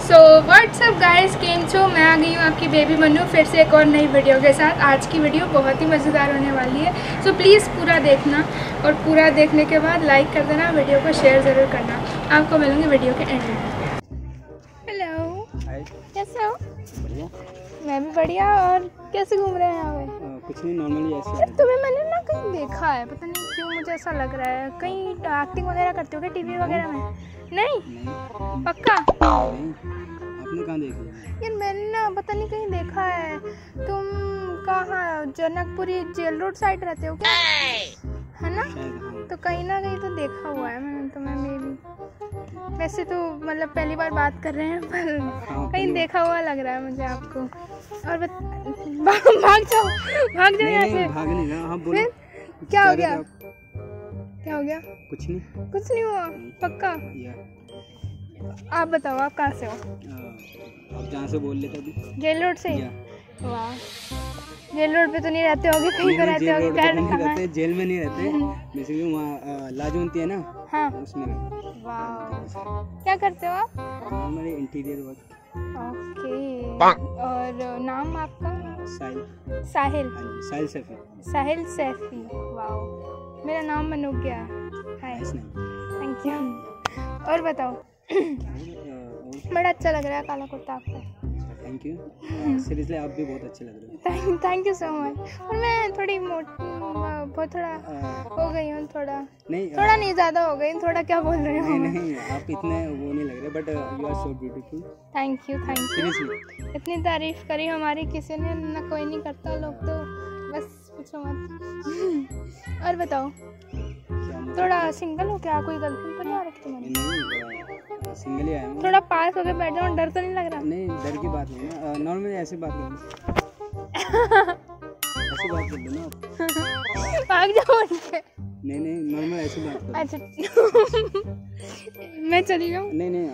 So what's up guys, केम छो। मैं आ गई हूँ आपकी बेबी मन्नू फिर से एक और नई वीडियो के साथ। आज की वीडियो बहुत ही मज़ेदार होने वाली है, सो प्लीज़ पूरा देखना और पूरा देखने के बाद लाइक कर देना, वीडियो को शेयर ज़रूर करना। आपको मिलूंगी वीडियो के एंड में। हेलो, कैसे हो? बढ़िया। मैं भी बढ़िया। और कैसे घूम रहे हैं यहाँ पे? कुछ नहीं, नॉर्मली ऐसे। यार तुम्हें मैंने ना कहीं देखा है, पता नहीं क्यों मुझे ऐसा लग रहा है। कहीं एक्टिंग वगैरह करते हो क्या टीवी वगैरह में? नहीं? पक्का? नहीं, आपने कहाँ देख लिया? यार मैंने ना पता नहीं कहीं देखा है। तुम कहाँ जनकपुरी जेल रोड साइड रहते हो क्या? है ना? तो कहीं ना कहीं तो देखा हुआ है मैंने तुम्हें। मे भी वैसे तो मतलब पहली बार बात कर रहे हैं, पर कहीं देखा हुआ लग रहा है मुझे आपको। और भाग जाओ यहाँ से। भाग नहीं रहा। हाँ बोलो। क्या हो गया? क्या हो गया? कुछ नहीं, कुछ नहीं हुआ। पक्का? आप बताओ, आप कहाँ से हो? आप जहाँ से बोल रहे थे अभी। जेल रोड से? वाह, जेल रोड पे तो नहीं रहते होगे, कहीं तो रहते होगे। रहते जेल में नहीं रहते, बेसिकली वहाँ लाजवंती है ना। हाँ, उसमें। वाह, क्या करते हो आप? हमारे इंटीरियर वर्क। ओके। और नाम आपका? साहिल। साहिल सैफी। साहिल सैफी। वाह, मेरा नाम मनु क्या है। Hi, thank you. और बताओ। बड़ा अच्छा लग रहा है काला कुर्ता आपका। Thank you. सीरियसली आप भी बहुत अच्छे लग रहे हो। Thank you so much. और मैं थोड़ी बहुत थोड़ा हो गई हूँ, थोड़ा नहीं ज़्यादा हो गई। थोड़ा क्या बोल रहे हो? नहीं, आप इतने वो नहीं लग रहे, but you are so beautiful. Thank you. इतनी तारीफ करी हमारी किसी ने ना, कोई नहीं करता लोग तो, बस पूछो मत। और बताओ, थोड़ा सिंगल हो क्या? कोई गर्लफ्रेंड तो नहीं आ रखी तुम्हारी? नहीं, सिंगल ही आया हूँ। थोड़ा पास होकर बैठ जाओ, डर तो नहीं लग रहा? नहीं, डर की बात नहीं है, नॉर्मली ऐसी बात नहीं। ऐसी बात कर दो ना आप। भाग जाओ उनके। नहीं, नॉर्मल ऐसी बात करो। अच्छा। मैं चली जाऊँ? नहीं,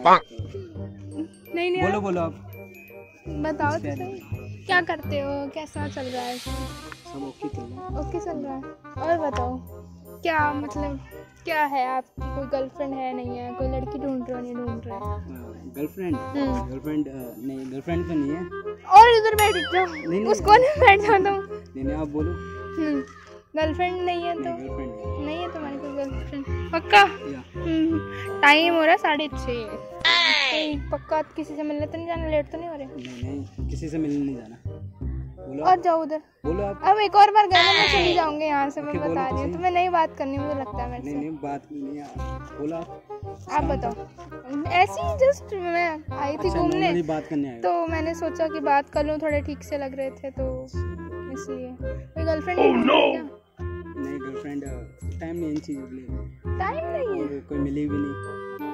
बोलो आप। बताओ तो सही, क्या करते हो? कैसा चल रहा है? सब ओके चल रहा है। ओके चल रहा है। और बताओ, क्या मतलब क्या है आपकी? कोई गर्लफ्रेंड है, नहीं है? कोई लड़की ढूंढ रहे हो, नहीं ढूंढ रहे? गर्लफ्रेंड नहीं, गर्लफ्रेंड तो नहीं है। और इधर बैठ जाओ, उस कोने में बैठ जाओ तुम। नहीं, आप बोलो। गर्लफ्रेंड नहीं है? तो गर्लफ्रेंड नहीं है तुम्हारी कोई गर्लफ्रेंड? पक्का? टाइम हो रहा है 6:30। पक्का? किसी से मिलने तो नहीं जाना? लेट तो नहीं हो रहे? नहीं, किसी से मिलने नहीं जाना। बोलो। और जाओ उधर। बोलो आप। अब एक और बार गए मैं चली जाऊंगी यहाँ से। मैं बता रही हूँ तुम्हें, नहीं बात करनी मुझे लगता है मेरे से। नहीं, बात नहीं है। बोलो आप बताओ। ऐसी ही जस्ट मैं आई थी घूमने, बात करने आई, तो मैंने सोचा कि बात कर लूँ, थोड़े ठीक से लग रहे थे तो इसलिए। कोई गर्लफ्रेंड नहीं, गर्लफ्रेंड टाइम नहीं इन चीज़ों के लिए। टाइम नहीं है? कोई मिली भी नहीं।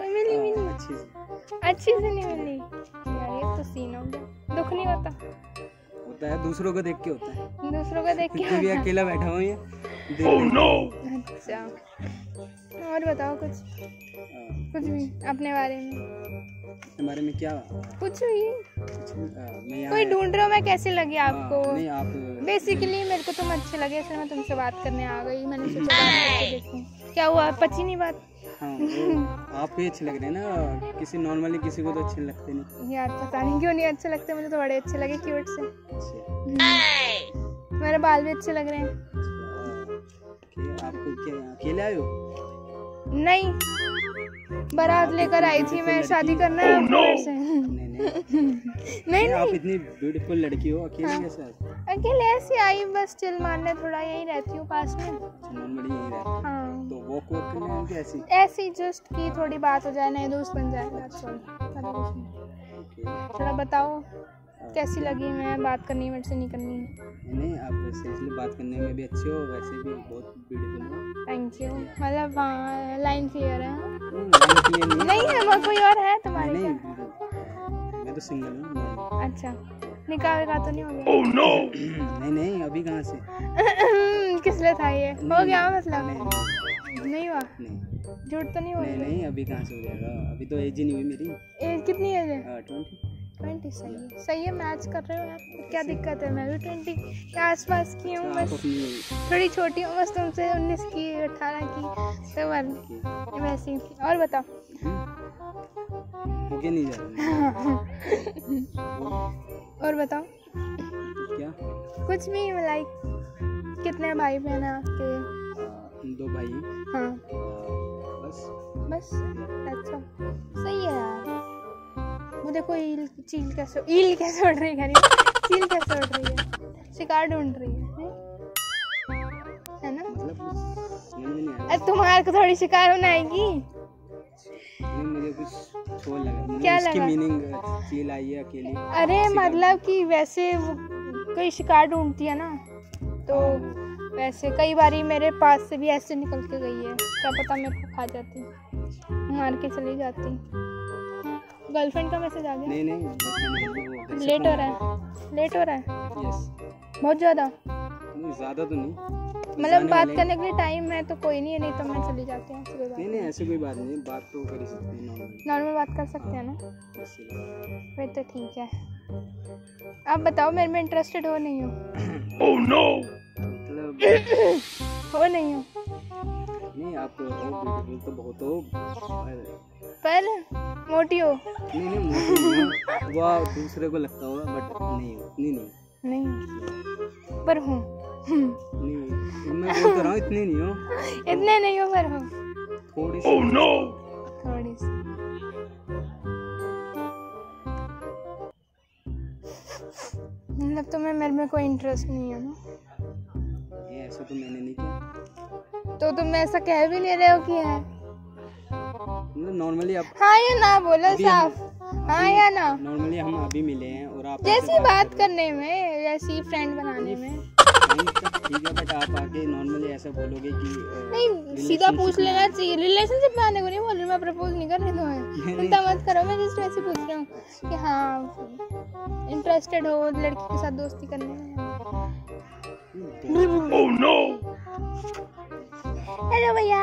अच्छी से नहीं मिली यार, ये तो सीन हो गया। दुख नहीं होता है, दूसरों को देख के होता है। दूसरों को देख के भी अकेला बैठा हूँ ये। अच्छा, और बताओ कुछ भी अपने बारे में। क्या? कुछ भी। कोई ढूंढ रहे हो? मैं कैसी लगी आपको? नहीं, आप बेसिकली मेरे को तुम अच्छे लगे, इसलिए मैं तुमसे बात करने आ गई। मैंने सोचा बात करके देखूं। क्या हुआ, पची नहीं बात? हाँ, आप भी अच्छे लग रहे हैं ना। किसी नॉर्मली किसी को तो अच्छे लगते नहीं यार, पता नहीं क्यों नहीं अच्छे लगते। मुझे तो बड़े अच्छे लगे, क्यूट से। मेरे बाल भी अच्छे लग रहे हैं। आपको क्या अकेले आए हो? नहीं, बारात लेकर आई थी मैं। शादी करना है आपको से? नहीं, आप इतनी ब्यूटीफुल लड़की हो, अकेले कैसे आए? अकेले ऐसे आई, बस चिल मारने। थोड़ा यही रहती हूँ पास में। नॉर्मली यही रहती है। हाँ, तो वॉक करने ऐसी जस्ट की थोड़ी बात हो जाए, नए दोस्त बन जाए। थोड़ा बताओ कैसी लगी? मैं बात करनी है, मेरे से नहीं करनी है? नहीं, आप सीरियसली बात करने में भी अच्छे हो, वैसे भी बहुत ब्यूटीफुल हो। Thank you. मतलब हाँ, लाइन क्लियर है? नहीं है, कोई और है तुम्हारे? नहीं, मैं तो सिंगल हूँ। अच्छा, निकाह तो नहीं हो गया? नहीं, अभी कहाँ से? किस लिए था ये? हो गया मतलब? नहीं हुआ? झूठ तो नहीं हो? नहीं, अभी कहाँ से हो जाएगा? अभी तो एज ही नहीं हुई मेरी। एज कितनी है? 20। सही है। मैच कर रहे हो यार, क्या दिक्कत है? मैं भी 20 के आसपास की हूँ, बस थोड़ी छोटी हूँ बस तुमसे। 19 की, 18 की, तो वैसी। और बताओ। होके नहीं जा रहा। और बताओ क्या? कुछ भी, लाइक कितने भाई बहन हैं आपके? 2 भाई। हाँ बस। बस, अच्छा सही है यार। वो देखो ईल कैसे उड़ रही है, चील कैसे उड़ रही है, शिकार ढूंढ रही है ना? मतलब समझ में नहीं आया। अरे तुम्हारे को थोड़ी शिकार बनाएगी। नहीं, मुझे कुछ छोड़ लगा। मतलब क्या इसकी लगा? मीनिंग चील आई है अकेली। अरे मतलब कि वैसे वो कोई शिकार ढूंढती है ना, तो वैसे कई बारी मेरे पास से भी ऐसे निकल के गई है, क्या पता मेरे को खा जाती, मार के चली जाती। गर्लफ्रेंड का मैसेज आ गया। नहीं लेट हो रहा है यस। बहुत ज़्यादा। नहीं ज़्यादा तो नहीं, मतलब बात करने के लिए टाइम है तो कोई नहीं है, नहीं तो मैं चली जाती हूँ। नहीं ऐसी कोई बात नहीं, बात तो कर ही सकते हैं, नॉर्मल बात कर सकते हैं ना, इसीलिए। फिर तो ठीक है। आप बताओ मेरे में इंटरेस्टेड हो नहीं हो? Oh no. मतलब हो नहीं हो? नहीं, आप हो ब्यूटीफुल तो बहुत हो, पर मोटी हो? नहीं मोटी नहीं हो, वो दूसरे को लगता होगा, बट नहीं हो, नहीं पर हूँ। नहीं, मैं बोल तो रहा हूँ इतने नहीं हो। इतने नहीं हो पर हूँ थोड़ी सी। Oh no. थोड़ी सी। मतलब तुम्हें मेरे में कोई इंटरेस्ट नहीं है ना? ये ऐसा तो मैंने नहीं किया। तो तुम ऐसा कह भी नहीं रहे हो कि है? मतलब नॉर्मली आप हाँ या ना बोलो साफ, हाँ या ना? नॉर्मली हम अभी मिले हैं और आप जैसी बात करने में, जैसी फ्रेंड बनाने में ठीक है, बट आप आके नॉर्मली ऐसा बोलोगे कि नहीं, सीधा पूछ लेना चाहिए। रिलेशनशिप में आने को नहीं बोल रही, मैं प्रपोज नहीं कर रही तुम्हें, चिंता मत करो। मैं जस्ट वैसे पूछ रही हूँ कि हाँ इंटरेस्टेड हो लड़की के साथ दोस्ती करने में? Oh no. हेलो भैया।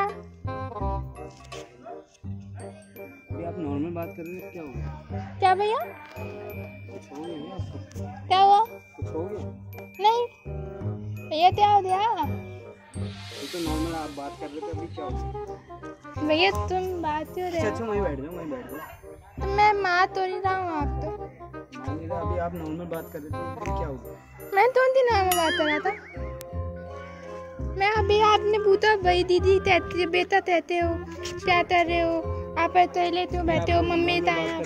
अभी आप नॉर्मल बात कर रहे हो, क्या हुआ? क्या भैया? कुछ हो गया आपको? क्या हुआ? कुछ हो गया? नहीं भैया, क्या हो गया? ये तो नॉर्मल आप बात कर रहे थे, अभी क्या हो? भैया तुम बात क्यों रहे हो? अच्छा वहीं बैठ जाओ। तो मैं मार तो नहीं रहा हूँ, आप तो मान लीजिए अभी आप नॉर्मल बात कर रहे थे, अभी क्या हुआ? मैं तो उनकी नाम में बात कर रहा था। मैं अभी आपने पूछा वही दीदी कहते बेटा कहते हो, क्या कर रहे हो आप? ऐसे लेते हो बैठे हो, मम्मी ताया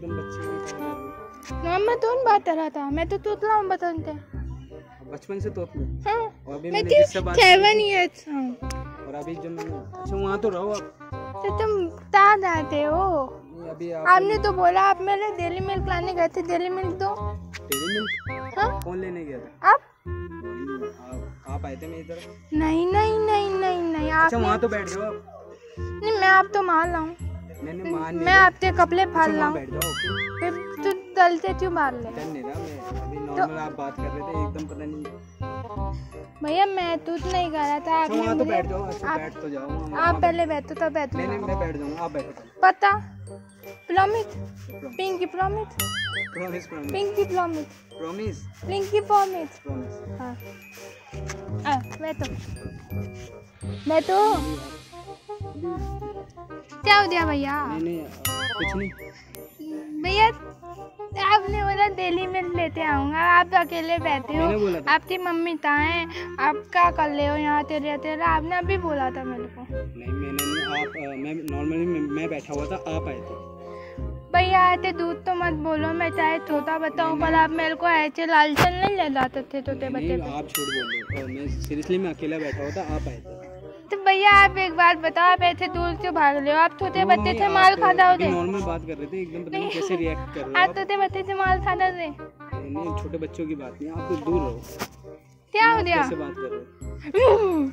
मैं तो उन बात कर रहा था। मैं तो तोतला हूँ बताते बचपन से तोतला। हाँ और अभी मैं मैंने जिससे बात 7 ईयर्स हूँ। और अभी जब मैंने अच्छा वहाँ तो रहो आप, तो तुम कहाँ जाते हो? अभी आपने तो बोला आप मेरे डेली मिल्क लाने गए थे, डेली मिल्क दो। Daily milk? हाँ कौन लेने गया था? आप आए थे मेरी तरफ? नहीं नहीं नहीं नहीं नहीं आप। अच्छा वहाँ तो बैठ जाओ आप। नहीं मैं आप तो मान लाऊं, मैं आपके कपड़े फाड़ लाऊं, बैठ जाओ। फिर तू दलते क्यों मार ले? चल नहीं रहा मैं, अभी नॉर्मल आप बात कर रहे थे एकदम, पता नहीं भैया मैं तूत नहीं कर रहा था। अच्छा वहाँ तो बैठ जाओ। अच्छा बैठ तो जाओ। आप पहले बैठो तब बैठो। नहीं मैं बैठ जाऊँगा, आप बैठो। पता promise, pinky promise, promise pinky promise, promise, pinky promise. Promise. हाँ बैठो बैठो। क्या हो गया भैया? नहीं कुछ नहीं भैया, आपने बोला दिल्ली में लेते आऊंगा, आप अकेले बैठे हो, आपकी मम्मी कहाँ है, आप क्या कर ले हो यहाँ तेरे तेरा? आपने अभी बोला था मेरे को। नहीं मैंने नहीं, आप मैं नॉर्मली मैं बैठा हुआ था, आप आए थे। भैया आए थे, दूध तो मत बोलो, मैं चाहे छोटा बताऊं, पर आप मेरे को ऐसे लालचन नहीं ले जाते थे छोटे बच्चे पे। आप छोड़ बोल, मैं सीरियसली मैं अकेला बैठा हुआ था, आप आए थे। तो भैया आप एक बात बताओ, आप ऐसे दूर क्यों भाग रहे हो? आप छोटे बच्चे थे, माल खाता होते। नॉर्मल बात कर रहे थे एकदम, पता नहीं कैसे रिएक्ट कर रहे हो आप छोटे बच्चे थे, माल खाता थे। नहीं छोटे बच्चों की बात नहीं, आप तो दूर रहो। क्या हो गया? कैसे बात कर रहे हो?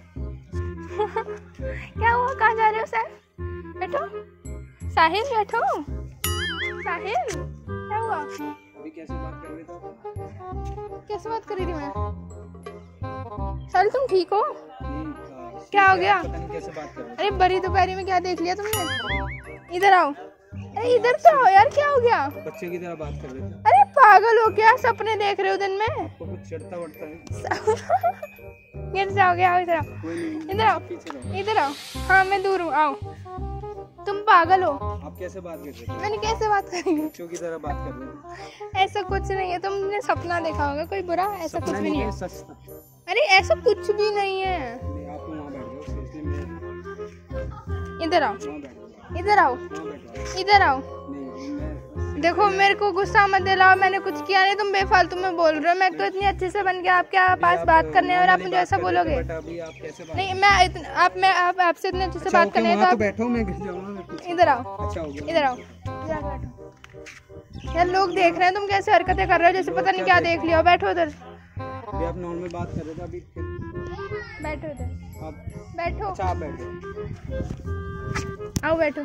क्या हुआ? कहाँ जा रहे हो सर? बैठो साहिल, बैठो साहिल। क्या हुआ? अभी कैसे बात कर रहे थे? कैसे बात कर रही थी मैं? साहिल तुम ठीक हो? क्या हो गया? पता नहीं कैसे बात कर रहे हो। अरे बड़ी दोपहरी में क्या देख लिया तुमने? इधर आओ। अरे इधर तो आओ यार, क्या हो गया? बच्चे की तरह बात कर रहे थे। अरे पागल हो क्या? सपने देख रहे हो दिन में? आपको कुछ चढ़ता वढ़ता है? गिर जाओगे। आओ इधर आओ, कोई नहीं, इधर आओ, पीछे रहो। इधर आओ। हाँ मैं दूर हूँ, आओ तुम पागल हो। आप कैसे बात कर रहे थे? मैंने कैसे बात करी? बच्चों की तरह बात कर रहे थे। ऐसा कुछ नहीं है, तुमने सपना देखा होगा, कोई बुरा ऐसा कुछ भी नहीं है। सच था। अरे ऐसा कुछ भी नहीं है। नहीं, आप वहाँ बैठ जाओ, सीरियसली मैं इधर आओ, वहाँ बैठ जाओ, इधर आओ, वहाँ बैठ जाओ। इधर आओ। नहीं मैं देखो मेरे को गुस्सा मत दिलाओ, मैंने कुछ किया नहीं, तुम बेफालतू में बोल रहे हो। मैं तो इतनी अच्छे से बन के आपके पास बात करने और आप मुझे ऐसा बोलोगे? बट अभी आप कैसे बात? नहीं मैं आपसे इतने अच्छे से बात करने तो वहाँ तो आप बैठो, मैं गिर जाऊँगा। इधर आओ, अच्छा हो गया। इधर आओ, इधर आके बैठो। यार लोग देख रहे हैं तुम कैसे हरकतें कर रहे हो, जैसे पता नहीं क्या देख लिया। बैठो इधर, अभी आप नॉर्मल बात कर रहे थे, अभी बैठो इधर, आप बैठो। अच्छा आप बैठ जाओ। आओ बैठो,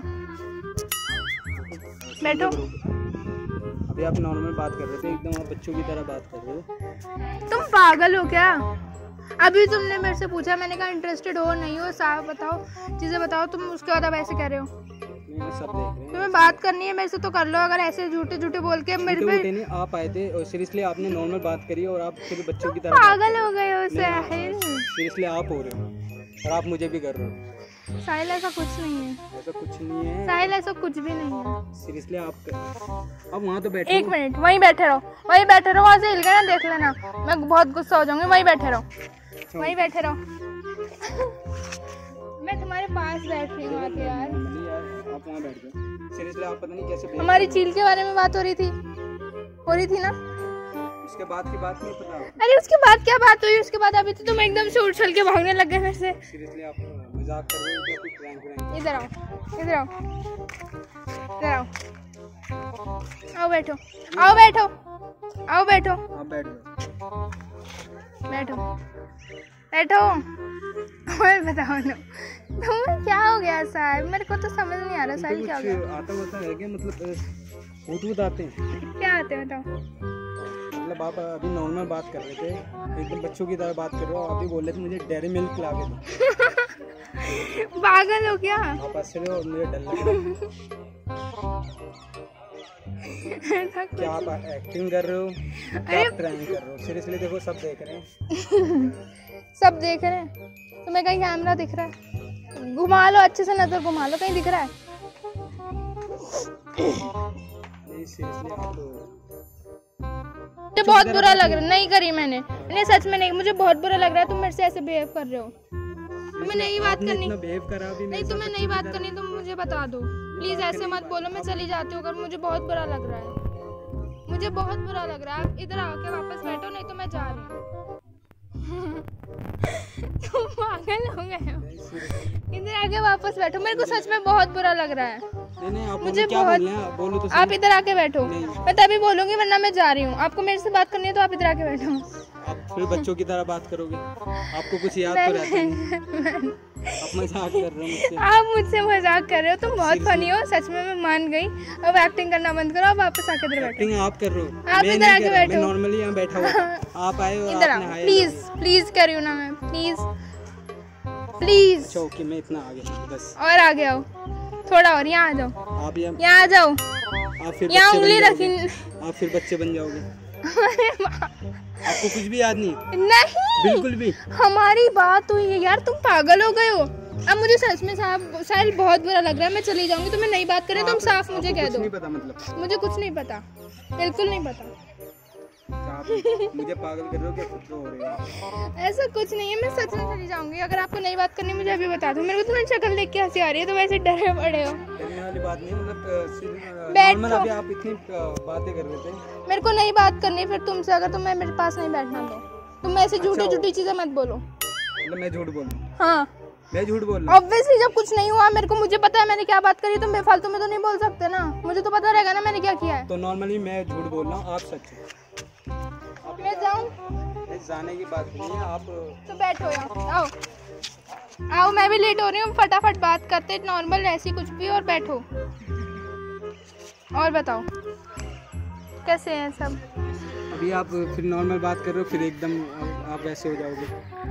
बैठो। अभी आप नॉर्मल बात कर रहे थे, एकदम आप बच्चों की तरह बात कर रहे हो। तुम पागल हो क्या? अभी तुमने मेरे से पूछा, मैंने कहा इंटरेस्टेड हो नहीं हो, साफ बताओ, चीजें बताओ। तुम उसके बाद अब ऐसे कह रहे हो। मैं सब देख रहे हैं। तुम्हें बात करनी है मेरे से तो कर लो, अगर ऐसे झूठे झूठे बोल के मेरे पे। नहीं, आप आए थे और सीरियसली आपने नॉर्मल बात करी और आप फिर बच्चों की तरह पागल हो गए हो साहिल। सीरियसली आप हो रहे हो और आप मुझे भी कर रहे हो। साहिल ऐसा कुछ नहीं है, ऐसा कुछ नहीं है साहिल ऐसा कुछ भी नहीं है। सीरियसली आप वहाँ तो बैठो। एक मिनट, वहीं बैठे रहो, वहीं बैठे रहो। वहाँ से हिल गए ना देख लेना, मैं बहुत गुस्सा हो जाऊंगी। वहीं बैठे रहो, वहीं बैठे रहो। मैं तुम्हारे पास बैठ रही हूँ आके यार। नहीं यार, आप वहाँ बैठ जाओ। सीरियसली आप पता नहीं कैसे हमारी चील के बारे में बात हो रही थी ना? उसके बाद की बात नहीं पता। अरे उसके बाद क्या बात हुई? उसके बाद अभी तो तुम एकदम से उठ चल के भागने लग गए मेरे से। सीरियसली आप मजाक कर रहे हो या कोई प्रैंक? इधर आओ, इधर आओ, इधर आओ, आओ बैठो, आओ बैठो, आओ बैठो, आप बैठ जाओ। बैठो, बैठो। और बताओ ना, तुम्हें क्या हो गया साहब? मेरे को तो समझ नहीं आ रहा साहब क्या हो गया। आता होता है क्या? मतलब भूत आते हैं क्या आते हैं बताओ? मतलब आप अभी नॉर्मल बात कर रहे थे, एकदम बच्चों की तरह बात कर रहे हो। आप भी बोल रहे थे मुझे डेयरी मिल्क ला के दो। पागल हो क्या? आप हंस रहे हो और मुझे डर लग रहा है। क्या आप एक्टिंग कर रहे हो? क्या आप प्रैंक कर रहे हो? सीरियसली देखो, सब देख रहे हैं। सब देख रहे हैं। तुम्हें कहीं कैमरा दिख रहा है? घुमा लो, अच्छे से नजर घुमा लो, कहीं दिख रहा है? नहीं सीरियसली आप मुझे बहुत बुरा लग रहा है। नहीं करी मैंने, नहीं सच में नहीं, मुझे बहुत बुरा लग रहा है। तुम मेरे से ऐसे बिहेव कर रहे हो। तुम्हें नहीं बात करनी, बिहेव करा भी नहीं तुम्हें नहीं बात करनी, तुम मुझे बता दो प्लीज। ऐसे मत बोलो, मैं चली जाती हूँ अगर मुझे बहुत बुरा लग रहा है। मुझे बहुत बुरा लग रहा है। आप इधर आके वापस बैठो, नहीं तो मैं जा रही हूँ। तुम पागल हो गए हो। इधर आके वापस बैठो, मेरे को सच में बहुत बुरा लग रहा है। नहीं आप मुझे क्या बहुत बोल रहे हैं? बोलो तो सही। आप इधर आके बैठो, मैं तभी बोलूंगी, वरना मैं जा रही हूँ। आपको मेरे से बात करनी है तो आप इधर आके बैठो। आप फिर बच्चों की तरह बात करोगे? आपको कुछ याद तो रहता नहीं। आप मजाक कर रहे हो मुझसे। आप मुझसे मजाक कर रहे हो? तुम बहुत फनी हो सच में, मैं मान गई। अब एक्टिंग करना बंद करो, अब वापस आके इधर बैठो। एक्टिंग आप कर रहे हो, आप इधर आके बैठो। मैं नॉर्मली यहाँ बैठा हुआ। आप आए और इधर आओ आपने हाय प्लीज, प्लीज कर रही हूँ ना मैं, प्लीज प्लीज। अच्छा ओके, मैं इतना आगे बस। और आगे आओ थोड़ा और, यहाँ आ जाओ, आप यहाँ आ जाओ, आप फिर यहाँ बच्चे उंगली बन रखी। जाओगे। आप फिर बच्चे बन जाओगे। अरे वाह। आपको कुछ भी याद नहीं? नहीं बिल्कुल भी। हमारी बात हुई है यार, तुम पागल हो गए हो। अब मुझे सच में साहिल बहुत बुरा लग रहा है, मैं चली जाऊंगी। तुम्हें नहीं बात करें तुम साफ मुझे कह दो। नहीं पता मतलब? मुझे कुछ नहीं पता, बिल्कुल नहीं पता। आप मुझे पागल कर रहे हो क्या? खुद तो हो रहे हो। ऐसा कुछ नहीं है, मैं सच में चली जाऊंगी। अगर आपको नहीं बात करनी मुझे अभी बता दो। मेरे को तुम्हारी शक्ल देख के हंसी आ रही है, तो वैसे डरे पड़े हो। डरने वाली बात नहीं, मतलब बैठो। नॉर्मल अभी आप इतनी बातें कर रहे थे। मेरे को नहीं बात करनी फिर तुमसे, अगर तुम्हें मेरे पास नहीं बैठना तो। तुम ऐसे झूठी झूठी चीजें मत बोलो। मतलब मैं झूठ बोल रहा हूँ? हाँ मैं झूठ बोल रहा हूँ। ऑब्वियसली, जब कुछ नहीं हुआ मेरे को, मुझे पता है मैंने क्या बात करी, तुम बेफालतू में तो नहीं बोल सकते ना। मुझे तो पता रहेगा ना मैंने क्या किया है। तो नॉर्मली मैं झूठ बोल रहा हूँ, आप सच हो। मैं जाऊँ? जाने की बात नहीं है, आप तो बैठो यहाँ, आओ आओ, मैं भी लेट हो रही हूँ। फटाफट बात करते नॉर्मल ऐसी कुछ भी, और बैठो। और बताओ कैसे हैं सब? अभी आप फिर नॉर्मल बात कर रहे हो, फिर एकदम आप वैसे हो जाओगे।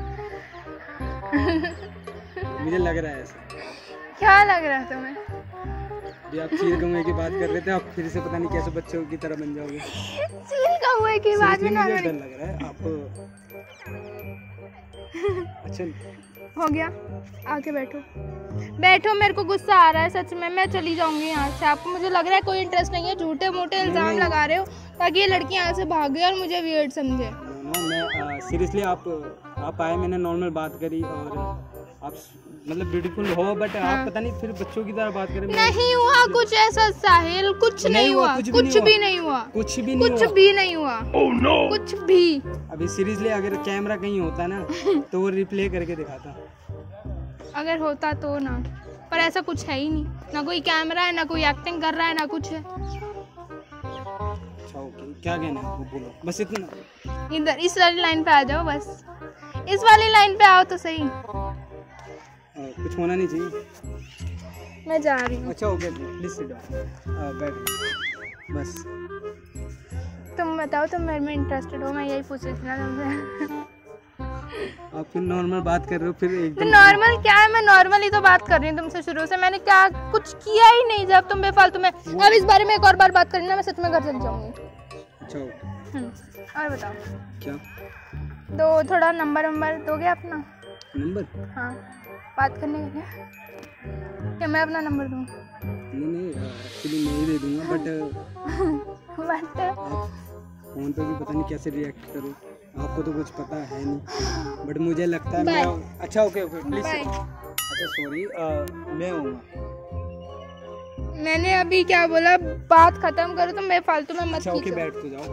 मुझे लग रहा है ऐसा। क्या लग रहा है तुम्हें? अभी आप चील कौवे की बात कर रहे थे, आप फिर से पता नहीं कैसे बच्चों की तरह बन जाओगे। चील कौवे की बात में मुझे डर लग रहा है। आप अच्छा हो गया, आके बैठो बैठो। मेरे को गुस्सा आ रहा है सच में, मैं चली जाऊंगी यहाँ से। आपको मुझे लग रहा है कोई इंटरेस्ट नहीं है, झूठे मोटे इल्जाम लगा रहे हो ताकि ये लड़की यहाँ से भागे और मुझे वियर्ड समझे। मैं सीरियसली आप आए, मैंने नॉर्मल बात करी और आप मतलब ब्यूटीफुल हो, बट आप पता नहीं फिर बच्चों की तरह बात करें। नहीं हुआ कुछ ऐसा साहिल, कुछ नहीं हुआ, कुछ भी नहीं हुआ, कुछ भी नहीं हुआ। Oh no! कुछ भी। अभी सीरियसली अगर कैमरा कहीं होता ना तो वो रिप्ले करके दिखाता। अगर होता तो ना, पर ऐसा कुछ है ही नहीं, ना कोई कैमरा है, ना कोई एक्टिंग कर रहा है, ना कुछ है। अच्छा ओके, क्या कहना है वो बोलो, बस इतना। इधर इस वाली लाइन पे आ जाओ, बस इस वाली लाइन पे आओ तो सही। कुछ होना नहीं चाहिए। मैं जा रही हूँ। अच्छा ओके, प्लीज सिट डाउन, बैठ बस। तुम बताओ, तुम मेरे में इंटरेस्टेड हो? मैं यही पूछ रही थी ना तुमसे। आप फिर नॉर्मल बात कर रहे हो, फिर एकदम नॉर्मल क्या है? मैं नॉर्मल ही तो बात कर रही हूँ तुमसे शुरू से। मैंने क्या कुछ किया ही नहीं। जब तुम बेफालतू में अब इस बारे में एक और बार बात करनी ना, मैं सच में घर चली जाऊंगी। अच्छा और बताओ क्या? दो थोड़ा नंबर दोगे अपना? नंबर? हाँ, बात करने का क्या? क्या मैं अपना नंबर दूँ? नहीं एक्चुअली मैं ही दे दूंगा, बट फोन पे भी पता नहीं कैसे रिएक्ट करूँ। आपको तो कुछ पता है नहीं, बट मुझे लगता है मैं। अच्छा ओके प्लीज। अच्छा सॉरी, मैं आऊँगा। मैंने अभी क्या बोला? बात खत्म करो, तुम बेफालतू में मत। अच्छा ओके, बैठ तो जाओ।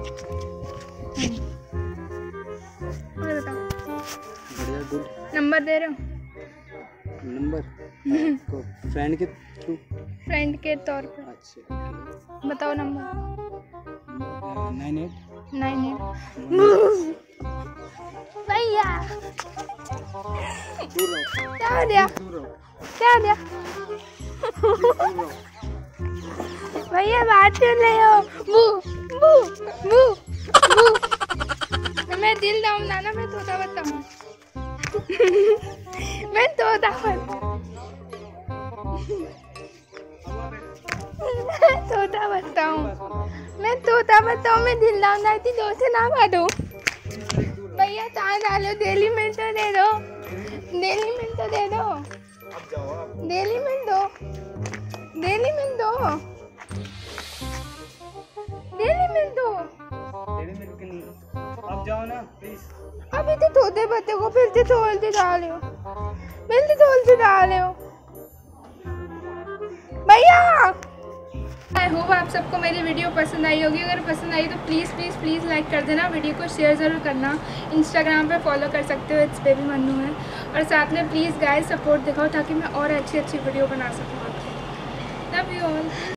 बताओ। बढ़िया, गुड। नंबर दे रहे हो? नंबर फ्रेंड के थ्रू? फ्रेंड के तौर पे। अच्छा बताओ नंबर। 98 भैया दूर रहो। क्या दिया? क्या दिया? भैया बात कर रहे हो? बू बू बू बू। मैं दिल दाऊँ ना, मैं तोता बताऊँ। मैं तोता बताऊँ, मैं दिल दाऊँ ना थी, दो से ना बांधो। भैया कहाँ डालो? डेली मिल तो दे दो, डेली मिल तो दे दो, डेली मिल दो, डेली मिल दो, डेली मिल दो। अब जाओ ना प्लीज। अभी तो तोते बच्चे को फिर से तोलते डाले हो, फिर से तोलते डाले हो भैया। आई होप आप सबको मेरी वीडियो पसंद आई होगी। अगर पसंद आई तो प्लीज़ लाइक कर देना, वीडियो को शेयर ज़रूर करना। इंस्टाग्राम पे फॉलो कर सकते हो, इट्स बेबी मन्नू है। और साथ में प्लीज़ गाइस सपोर्ट दिखाओ ताकि मैं और अच्छी वीडियो बना सकूँ। Love you all.